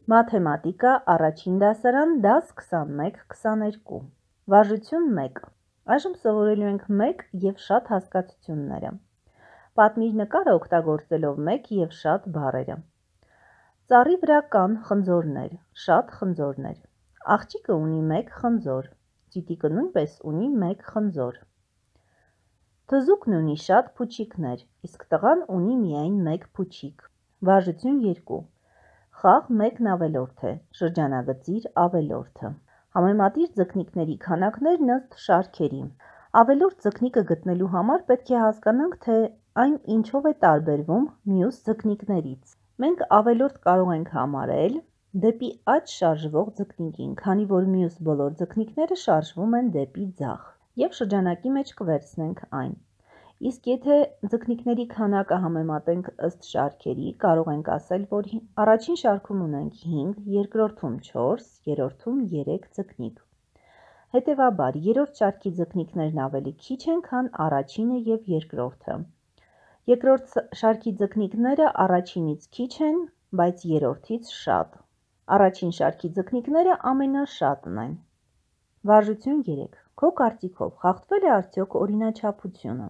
Մաթեմատիկա առաջին դասարան դաս 21-22 Վարժություն 1 Այժմ սովորելու ենք 1 և շատ հասկացությունները։ Պատմիր նկարը օգտագործելով 1 և շատ բառերը։ Ծառի վրա կան խնձորներ, շատ խնձորներ։ Աղջիկը ունի 1 խնձոր, ծիտիկը նույնպես ունի 1 խնձոր։ Թզուկն ունի շատ փուչիկներ, իսկ տղան ունի միայն 1 փուչիկ։ Վարժություն 2 Խաղ 1-ն ավելորդ է, շրջանագծիր ավելորդը։ Համեմատիր ձկնիկների քանակներն ըստ շարքերի։ Ավելորդ ձկնիկը գտնելու համար պետք է հասկանանք, թե այն ինչով է տարբերվում մյուս ձկնիկներից։ Մենք ավելորդ կարող ենք համարել դեպի աջ շարժվող ձկնիկին, քանի որ մյուս բոլոր ձկնիկները շարժվում են դեպի ձախ, և շրջանակի մեջ կվերցնենք այն։ Իսկ եթե ձկնիկների քանակը համեմատենք ըստ շարքերի, կարող ենք ասել, որ առաջին շարքում ունենք 5, երկրորդում 4, երրորդում 3 ձկնիկ։ Հետևաբար, երրորդ շարքի ձկնիկներն ավելի քիչ են, քան առաջինը և երկրորդը։ Երկրորդ շարքի ձկնիկները առաջինից քիչ են, բայց երրորդից շատ։ Առաջին շարքի ձկնիկները ամենաշատն են։ Վարժություն 3 Քո կարծիքով խախտվել է արդյոք օրինաչափությունը։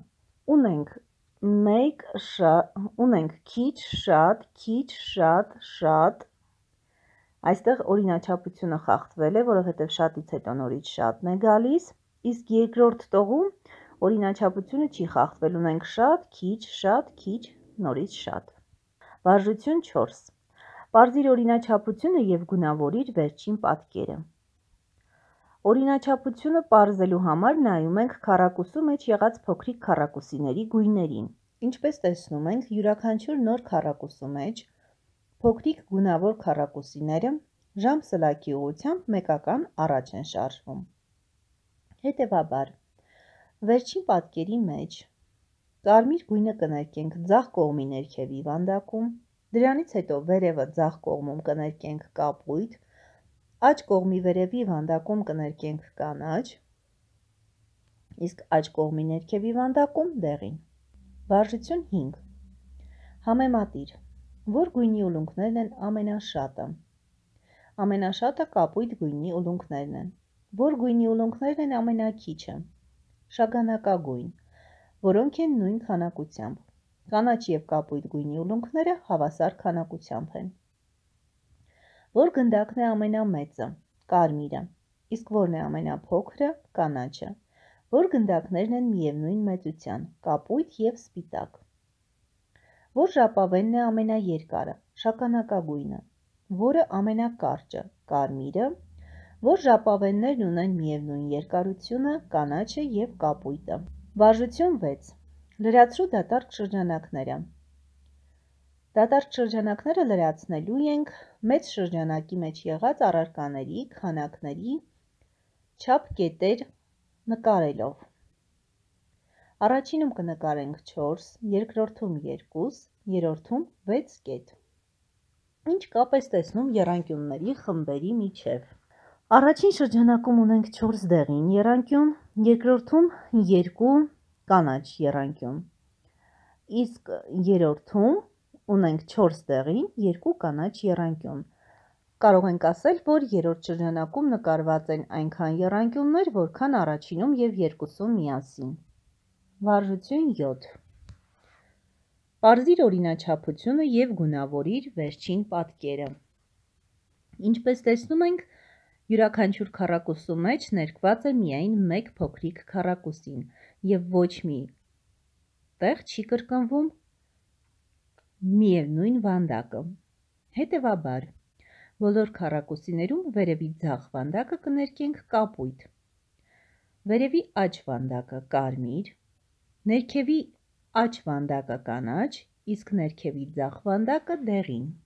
Ունենք քիչ, շատ, քիչ, շատ, շատ։ Այստեղ օրինաչափությունը խախտվել է, որովհետև շատից հետո նորից շատն է գալիս, իսկ երկրորդ տողում օրինաչափությունը չի խախտվել, ունենք շատ, քիչ, նորից շատ։ Վարժություն 4 Պարզիր օրինաչափությունը և գունավորիր վերջին պատկերը։ Օրինաչափությունը պարզելու համար նայում ենք քառակուսու մեջ եղած փոքրիկ քառակուսիների գույներին։ Ինչպես տեսնում ենք, յուրաքանչյուր նոր քառակուսու մեջ փոքրիկ գունավոր քառակուսիները ժամ-սլաքի ուղղությամբ մեկական առաջ են շարժվում։ Հետևաբար, վերջին պատկերի մեջ կարմիր գույնը կներկենք ձախ կողմի ներքևի վանդակում, դրանից հետո վերևը ձախ կողմում կներկենք կապույտ, աջ կողմի վերևի վանդակում կներկենք կանաչ, իսկ աջ կողմի ներքևի վանդակում դեղին։ Վարժություն 5 Համեմատիր, որ գույնի ուլունքներն են ամենաշատը։ Ամենաշատը կապույտ գույնի ուլունքներն են։ Որ գույնի ուլունքներն են ամենաքիչը։ Շագանակագույն, որոնք են նույն քանակությամբ։ Կանաչ և կապույտ գույնի ուլունքները հավասար քանակությամբ են։ Որ գնդակն է ամենամեծը։ Կարմիրը, իսկ որն է ամենափոքրը։ Կանաչը։ Որ գնդակներն են միևնույն մեծության։ Կապույտ և սպիտակ։ Որ ժապավենն է ամենաերկարը։ Շագանակագույնը։ Որը ամենակարճը։ Կարմիրը։ Որ ժապավեններն ունեն միևնույն երկարությունը։ Կանաչը և կապույտը։ Վարժություն 6 Լրացրու դատարկ շրջանակները։ Դատարկ շրջանակները լրացնելու ենք մեծ շրջանակի մեջ եղած առարկաների քանակների չափ կետեր նկարելով։ Առաջինում կնկարենք 4, երկրորդում 2, երրորդում 6 կետ։ Ինչ կապ ես տեսնում եռանկյունների խմբերի միջև։ Առաջին շրջանակում ունենք 4 դեղին եռանկյուն, երկրորդում 2 կանաչ եռանկյուն, իսկ երրորդում ունենք 4 դեղին, 2 կանաչ եռանկյուն։ Կարող ենք ասել, որ երրորդ շրջանակում նկարված են այնքան եռանկյուններ, որքան առաջինում և երկուսում միասին։ Վարժություն 7 Պարզիր օրինաչափությունը և գունավորիր վերջին պատկերը։ Ինչպես տեսնում ենք, յուրաքանչյուր քառակուսու մեջ ներկված է միայն մեկ փոքրիկ քառակուսին և ոչ մի տեղ չի կրկնվում միևնույն վանդակը։ Հետևաբար, բոլոր քառակուսիներում վերևի ձախ վանդակը կներկենք կապույտ, վերևի աջ վանդակը կարմիր, ներքևի աջ վանդակը կանաչ, իսկ ներքևի ձախ վանդակը դեղին։